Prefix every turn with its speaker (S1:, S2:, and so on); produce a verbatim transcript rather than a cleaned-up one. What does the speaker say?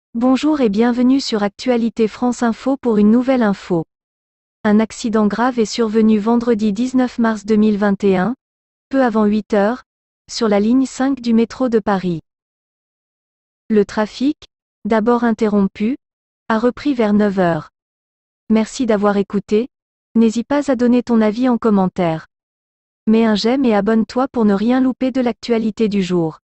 S1: Bonjour et bienvenue sur Actualité France Info pour une nouvelle info. Un accident grave est survenu vendredi dix-neuf mars deux mille vingt et un, peu avant huit heures, sur la ligne cinq du métro de Paris. Le trafic, d'abord interrompu, a repris vers neuf heures. Merci d'avoir écouté, n'hésite pas à donner ton avis en commentaire. Mets un j'aime et abonne-toi pour ne rien louper de l'actualité du jour.